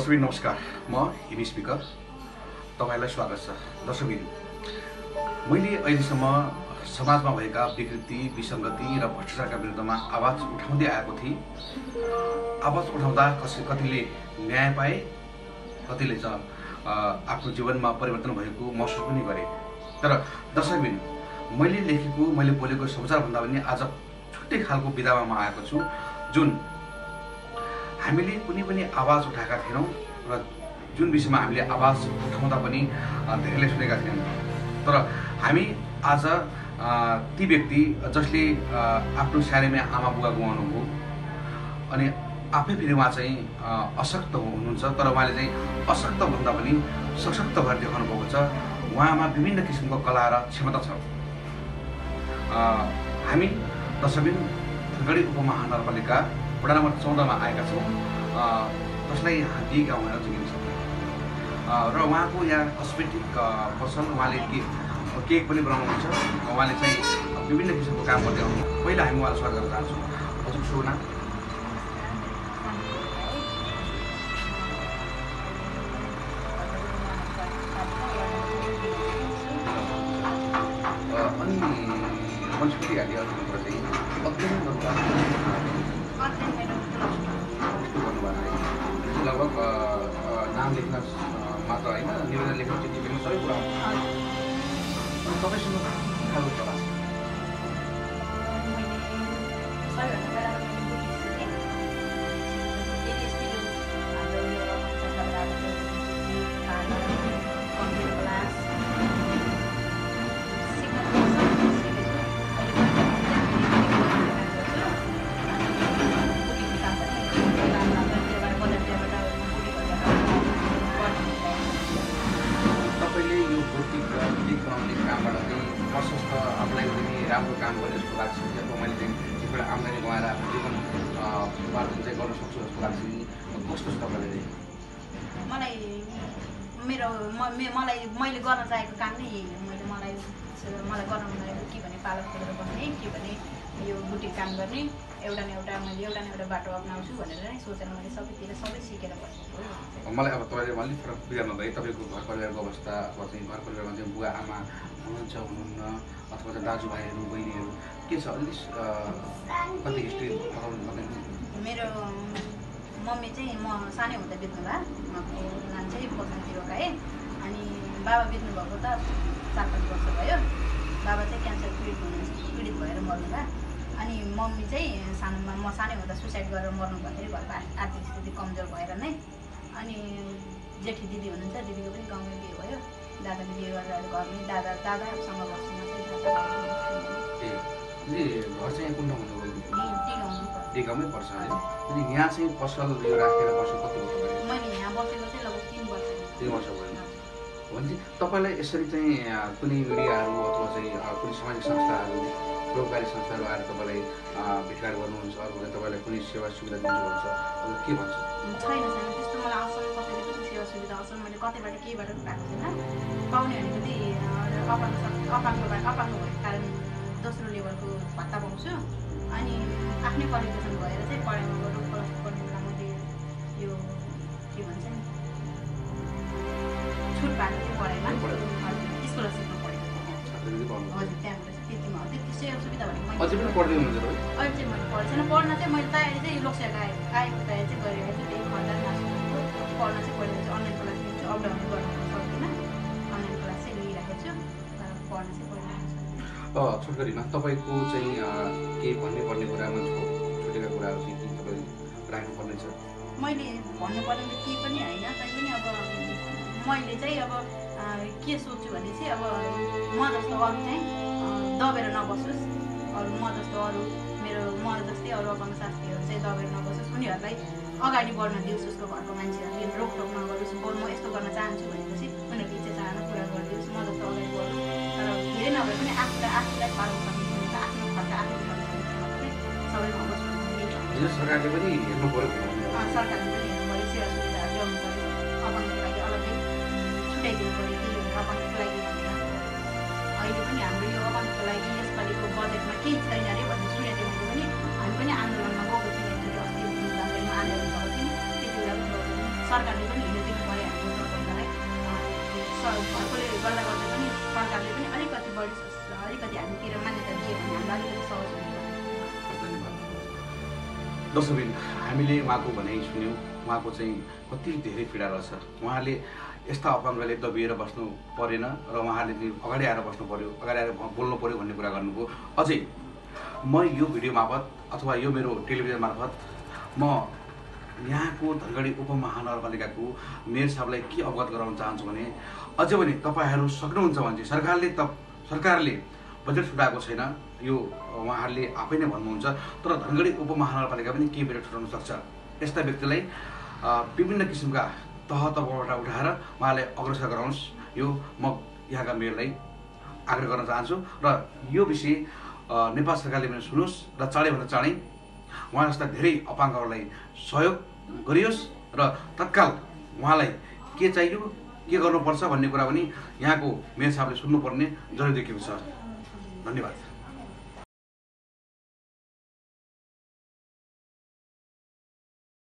दर्शकबिन नमस्कार, म हिमी स्पिकर तपाईलाई स्वागत छ। दर्शकबिन, मैले अहिलेसम्म समाजमा भएका विकृति, विसङ्गति र भ्रष्टाचारका विरुद्धमा आवाज उठाउँदै आएको थिएँ। आवाज उठाउँदा कतिले न्याय पाए, कतिले चाहिँ आफ्नो जीवनमा परिवर्तन भएको महसुस पनि गरे। तर दर्शकबिन, मैले लेखेको, मैले बोलेको समाचार भन्दा पनि आज छुट्टै खालको विधामा म आएको छु, जुन हामीले कुनै पनि आवाज उठाएका थिएनौँ र जुन विषयमा हामीले आवाज उठाउँदा पनि धेरैले सुनेका थिएनौँ। तर हामी आज ती व्यक्ति जसले आफ्नो सानैमा आमा बुवा गुमाउनु भयो अनि आफै फेरि उहाँ चाहिँ अशक्त हुनुहुन्छ, तर उहाँले चाहिँ अशक्त भन्दा पनि सशक्त भएर देखाउनु भएको छ। उहाँमा विभिन्न किसिमको कला र क्षमता छ। हामी दर्शकबिन धनगढी उपमहानगरपालिका वडा नम्बर 14 मा आएका छौँ, जसलाई हात्ती गाउँ भनेर चिनिन्छ। र उहाँको यहाँ कस्मेटिक पसल, उहाँले केक पनि बनाउनुहुन्छ। उहाँले चाहिँ विभिन्न किसिमको काम गर्दै आउनु। पहिला हामी उहाँलाई स्वागत गर्न चाहन्छौँ। हजुर शुभ नाम? अनि मन्सुरी हाली हजुरबाट चाहिँ अध्ययन लगभग नाम लेख्न मात्र होइन, निवेदन लेख्न, चिठी लेख्न सबै कुरा हुन्छ। तपाईँसँग खालको कला छ? राम्रो काम गर्ने जस्तो लाग्छ। जब मैले चाहिँ एकपल्ट आम्दानी गएर आफ्नो जीवन उपार्जन चाहिँ गर्न सक्छु जस्तो लाग्छ। कस्तो छ तपाईँले? मैले गर्न चाहेको काम नै मलाई गर्न लागेको के भने पालक खोलेर बस्ने, के भने यो बुटिक काम गर्ने, एउटा न एउटा बाटो अप्नाउँछु भनेर नै सोचेर मैले सबै सिकेर बसेको। मलाई अब तपाईँले अलिक फरक बिगार्नु भयो। तपाईँको घर परिवारको अवस्था अथवा चाहिँ घर परिवारमा चाहिँ बुवा आमा हुनुहुन्छ हुनुहुन्न अथवा चाहिँ दाजुभाइहरू बहिनीहरू के छ? अलिक कति हिस्ट्री बताउनु पर्दैन? मेरो मम्मी चाहिँ म सानै हुँदा बित्नुभयो। उहाँको नाम चाहिँ बसन्ती रोकाए। अनि बाबा बित्नुभएको त 4-5 वर्ष भयो। बाबा चाहिँ क्यान्सर पीडित भएर मर्नुभयो। अनि मम्मी चाहिँ म सानै हुँदा सुसाइड गरेर मर्नुभन्दाखेरि घरको आर्थिक स्थिति कमजोर भएर नै। अनि जेठी दिदी हुनुहुन्छ, दिदीको पनि गाउँमै बिहे भयो। दादाले बिहे गरेर घरमै दादासँग बस्छौँ। घर चाहिँ कुन ठाउँमा हो? टी गाउँमै पर्छ है। अनि यहाँ चाहिँ पसल यो राखेर बस्नु कति वर्ष भयो? मैले यहाँ बसेको चाहिँ लगभग 3 वर्ष भयो। भनेपछि तपाईँलाई यसरी चाहिँ कुनै मिडियाहरू अथवा चाहिँ कुनै सामाजिक संस्थाहरू, रोजगारी संस्थाहरू आएर तपाईँलाई भेटघाट गर्नुहुन्छ, अथवा तपाईँलाई कुनै सेवा सुविधा दिनुहुन्छ अब के भन्छ? छैन त्यस्तो मलाई असल कसैले पनि सेवा सुविधा असल मैले कतैबाट केहीबाट पनि पाएको छैन। पाउने भनेको अपाङ्ग भएको कारण दोस्रो लेभलको भत्ता पाउँछु। अनि आफ्नै क्वालिफिकेसन भएर चाहिँ पढाइमा गरौँ प्लस पढ्ने बेला मैले यो के भन्छ नि छुट पाएको थिएँ पढाइमा, स्कलरसिपमा पढेको थिएँ। हजुर, त्यहाँबाट त्यतिमा हो। त्यति सेवा सुविधा भनेको अझै पनि पढ्दै हुनुहुन्छ? अहिले चाहिँ मैले पढेको छैन। पढ्न चाहिँ मैले तयारी चाहिँ लोकसेवा आएको तयारी चाहिँ गरिरहेको छु। त्यही खण्ड मासुको पढ्न चाहिँ पढेको छु। अनलाइन क्लास लिन्छु, अपडाउन गर्न सक्दिनँ। अनलाइन क्लास चाहिँ लिइरहेको छु, तर पढ्न चाहिँ पढिरहेको छु। छोटकरीमा तपाईँको चाहिँ केही भन्नुपर्ने कुरामा छुटेका कुराहरू चाहिँ के तपाईँ राख्नुपर्ने छ? मैले भन्नुपर्ने त केही पनि होइन, तैपनि अब मैले चाहिँ अब के सोच्छु भने चाहिँ अब म जस्तो अरू चाहिँ दबेर नबसोस्। म जस्तै अरू अपाङ्ग साथीहरू चाहिँ दबेर नबसोस्। उनीहरूलाई अगाडि बढ्न दियोस्। उसको घरको मान्छेहरूले रोकटोक नगरोस्। म यस्तो गर्न चाहन्छु भनेपछि उनीहरूको इच्छा चाहना पुरा गरिदियोस्। म जस्तो अगाडि बढोस्। तर धेरै नभए पनि आफूलाई पार्न सक्ने हुन्छ। आफ्नो खर्च आफू उठाउन सक्ने सबैमा होस् भन्ने सरकारले पनि हेर्नु पऱ्यो। सरकारले पनि हेर्नु पऱ्यो, सेवा सुविधाहरू ल्याउनु पऱ्यो। अपाङ्गको लागि अलग्गै छुट्याइदिनु पऱ्यो कि अपाङ्गको लागि भनेर। अहिले पनि हाम्रो यो अपाङ्गको लागि यसपालिको बजेटमा केही छैन अरे भन्ने सुनेको थिएँ मैले पनि। हामी पनि आन्दोलनमा गएको थियौँ। एकचोटि अस्ति आन्दोलन भएको थियौँ। त्यति बेला पनि सरकारले पनि भएकोले गर्दा पनि सरकारले पनि अलिकति हामीतिर मान्यता दियो भने हामीलाई अलिकति सहज हुन्छ। दर्शकबिन हामीले उहाँको भनाइ सुन्यौँ। उहाँको चाहिँ कति धेरै पीडा रहेछ। उहाँले यस्ता अपाङ्गले दबिएर बस्नु परेन र उहाँले अगाडि आएर बस्नु पर्यो, अगाडि आएर बोल्नु पर्यो भन्ने कुरा गर्नुभयो। अझै म यो भिडियो मार्फत अथवा यो मेरो टेलिभिजन मार्फत म यहाँको धनगढी उपमहानगरपालिकाको मेयर साहबलाई के अवगत गराउन चाहन्छु भने अझै पनि तपाईँहरू सक्नुहुन्छ भने चाहिँ सरकारले बजेट छुटाएको छैन, यो उहाँहरूले आफै नै भन्नुहुन्छ। तर धनगढी उपमहानगरपालिका पनि केही बजेट छुटाउन सक्छ। यस्ता व्यक्तिलाई विभिन्न किसिमका तहबाट उठाएर उहाँलाई अग्रसर गराउनुहोस्, यो म यहाँका मेयरलाई आग्रह गर्न चाहन्छु। र यो विषय नेपाल सरकारले पनि सुनोस् र चाँडैभन्दा चाँडै उहाँ जस्ता धेरै अपाङ्गहरूलाई सहयोग गरियोस् र तत्काल उहाँलाई के चाहियो, के गर्नुपर्छ भन्ने कुरा पनि यहाँको मेयर साहबले सुन्नुपर्ने जरुरी देखिएको छ। धन्यवाद।